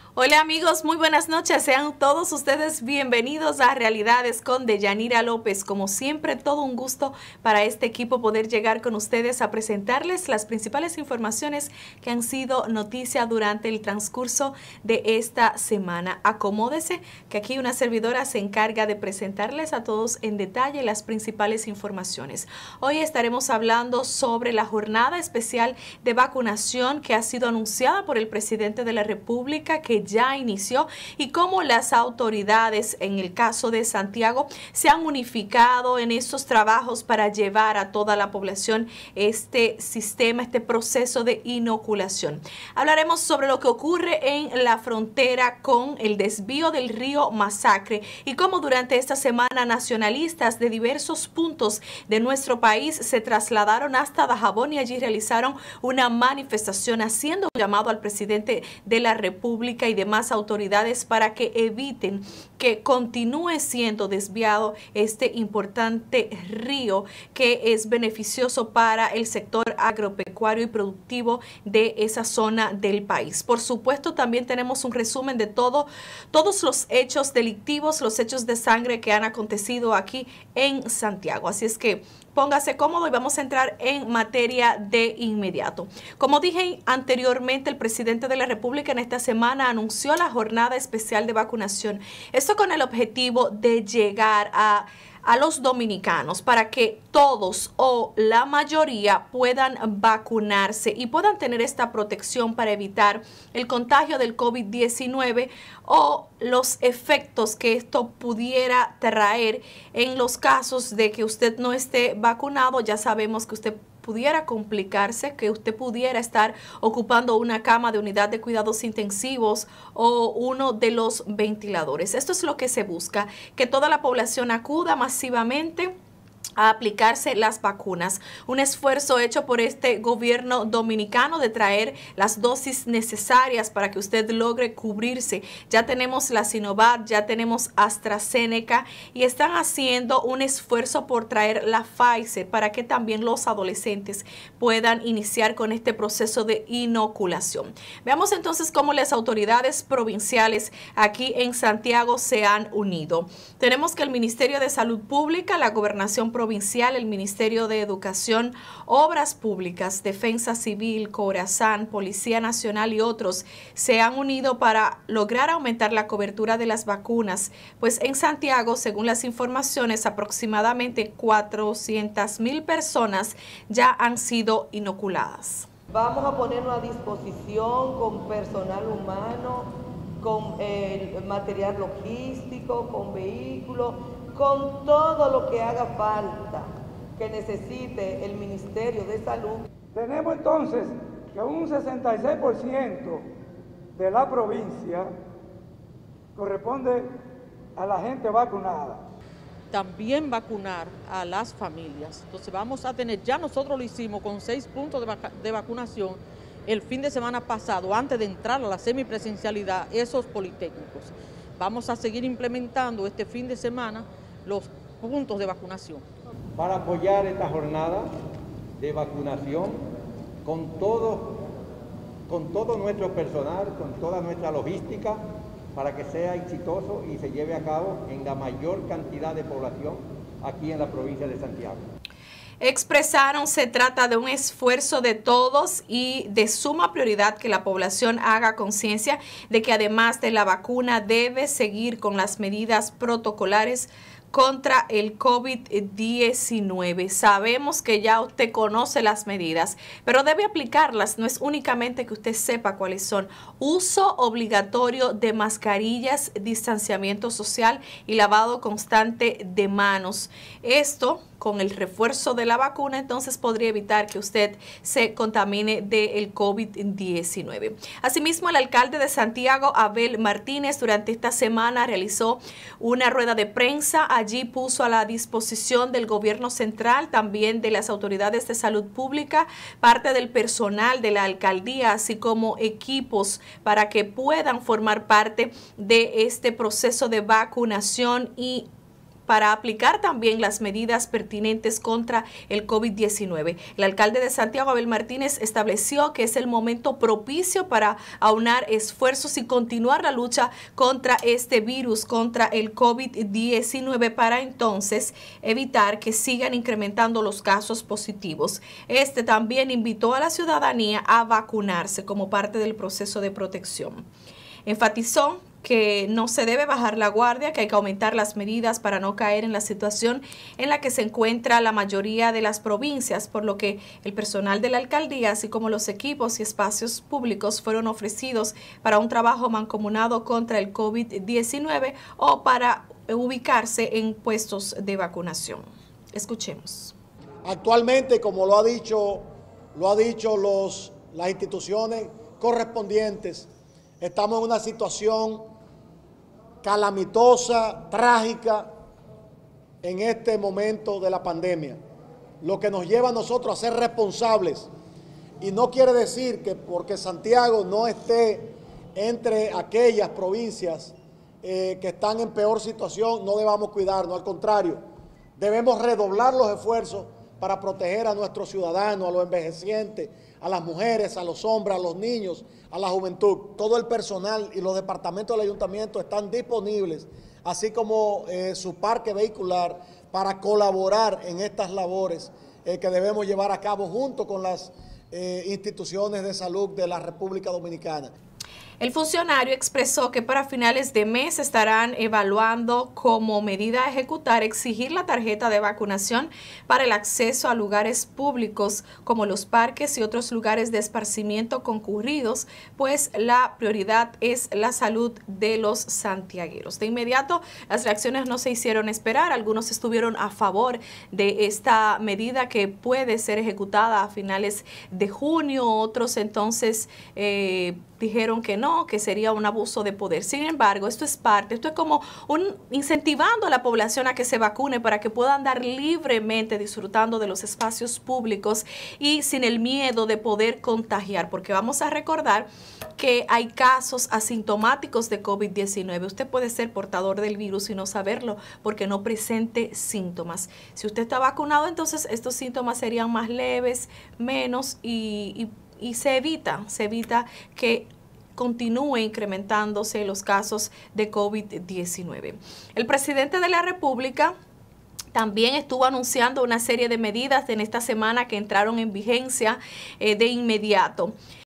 Hola amigos, muy buenas noches. Sean todos ustedes bienvenidos a Realidades con Deyanira López. Como siempre, todo un gusto para este equipo poder llegar con ustedes a presentarles las principales informaciones que han sido noticia durante el transcurso de esta semana. Acomódese que aquí una servidora se encarga de presentarles a todos en detalle las principales informaciones. Hoy estaremos hablando sobre la jornada especial de vacunación que ha sido anunciada por el presidente de la República, que ya inició, y cómo las autoridades en el caso de Santiago se han unificado en estos trabajos para llevar a toda la población este sistema, este proceso de inoculación. Hablaremos sobre lo que ocurre en la frontera con el desvío del río Masacre y cómo durante esta semana nacionalistas de diversos puntos de nuestro país se trasladaron hasta Dajabón y allí realizaron una manifestación haciendo un llamado al presidente de la República y demás autoridades para que eviten que continúe siendo desviado este importante río que es beneficioso para el sector agropecuario y productivo de esa zona del país. Por supuesto, también tenemos un resumen de todos los hechos delictivos, los hechos de sangre que han acontecido aquí en Santiago. Así es que póngase cómodo y vamos a entrar en materia de inmediato. Como dije anteriormente, el presidente de la República en esta semana anunció la jornada especial de vacunación. Esto con el objetivo de llegar a los dominicanos para que todos o la mayoría puedan vacunarse y puedan tener esta protección para evitar el contagio del COVID-19 o los efectos que esto pudiera traer en los casos de que usted no esté vacunado. Ya sabemos que usted pudiera complicarse, que usted pudiera estar ocupando una cama de unidad de cuidados intensivos o uno de los ventiladores. Esto es lo que se busca, que toda la población acuda masivamente a aplicarse las vacunas. Un esfuerzo hecho por este gobierno dominicano de traer las dosis necesarias para que usted logre cubrirse. Ya tenemos la Sinovac, ya tenemos AstraZeneca y están haciendo un esfuerzo por traer la Pfizer para que también los adolescentes puedan iniciar con este proceso de inoculación. Veamos entonces cómo las autoridades provinciales aquí en Santiago se han unido. Tenemos que el Ministerio de Salud Pública, la Gobernación Provincial, el Ministerio de Educación, Obras Públicas, Defensa Civil, Corazán, Policía Nacional y otros se han unido para lograr aumentar la cobertura de las vacunas, pues en Santiago, según las informaciones, aproximadamente 400,000 personas ya han sido inoculadas. Vamos a ponernos a disposición con personal humano, con material logístico, con vehículos, con todo lo que haga falta, que necesite el Ministerio de Salud. Tenemos entonces que un 66% de la provincia corresponde a la gente vacunada. También vacunar a las familias. Entonces vamos a tener, ya nosotros lo hicimos con 6 puntos de vacunación el fin de semana pasado, antes de entrar a la semipresencialidad, esos politécnicos. Vamos a seguir implementando este fin de semana los puntos de vacunación. Para apoyar esta jornada de vacunación con todo nuestro personal, con toda nuestra logística, para que sea exitoso y se lleve a cabo en la mayor cantidad de población aquí en la provincia de Santiago. Expresaron, se trata de un esfuerzo de todos y de suma prioridad que la población haga conciencia de que además de la vacuna debe seguir con las medidas protocolares contra el COVID-19. Sabemos que ya usted conoce las medidas, pero debe aplicarlas. No es únicamente que usted sepa cuáles son. Uso obligatorio de mascarillas, distanciamiento social y lavado constante de manos. Esto, con el refuerzo de la vacuna, entonces podría evitar que usted se contamine del COVID-19. Asimismo, el alcalde de Santiago, Abel Martínez, durante esta semana realizó una rueda de prensa. Allí puso a la disposición del gobierno central, también de las autoridades de salud pública, parte del personal de la alcaldía, así como equipos para que puedan formar parte de este proceso de vacunación y para aplicar también las medidas pertinentes contra el COVID-19. El alcalde de Santiago, Abel Martínez, estableció que es el momento propicio para aunar esfuerzos y continuar la lucha contra este virus, contra el COVID-19, para entonces evitar que sigan incrementando los casos positivos. Este también invitó a la ciudadanía a vacunarse como parte del proceso de protección. Enfatizó que no se debe bajar la guardia, que hay que aumentar las medidas para no caer en la situación en la que se encuentra la mayoría de las provincias, por lo que el personal de la alcaldía, así como los equipos y espacios públicos, fueron ofrecidos para un trabajo mancomunado contra el COVID-19 o para ubicarse en puestos de vacunación. Escuchemos. Actualmente, como lo ha dicho las instituciones correspondientes, estamos en una situación calamitosa, trágica en este momento de la pandemia, lo que nos lleva a nosotros a ser responsables. Y no quiere decir que porque Santiago no esté entre aquellas provincias que están en peor situación, no debamos cuidarnos. Al contrario, debemos redoblar los esfuerzos para proteger a nuestros ciudadanos, a los envejecientes, a las mujeres, a los hombres, a los niños, a la juventud. Todo el personal y los departamentos del ayuntamiento están disponibles, así como su parque vehicular, para colaborar en estas labores que debemos llevar a cabo junto con las instituciones de salud de la República Dominicana. El funcionario expresó que para finales de mes estarán evaluando como medida a ejecutar exigir la tarjeta de vacunación para el acceso a lugares públicos como los parques y otros lugares de esparcimiento concurridos, pues la prioridad es la salud de los santiagueros. De inmediato, las reacciones no se hicieron esperar. Algunos estuvieron a favor de esta medida que puede ser ejecutada a finales de junio, otros entonces dijeron que no, que sería un abuso de poder. Sin embargo, esto es como incentivando a la población a que se vacune para que puedan andar libremente disfrutando de los espacios públicos y sin el miedo de poder contagiar, porque vamos a recordar que hay casos asintomáticos de COVID-19. Usted puede ser portador del virus y no saberlo porque no presente síntomas. Si usted está vacunado, entonces estos síntomas serían más leves, menos y se evita que continúe incrementándose los casos de COVID-19. El presidente de la República también estuvo anunciando una serie de medidas en esta semana que entraron en vigencia de inmediato.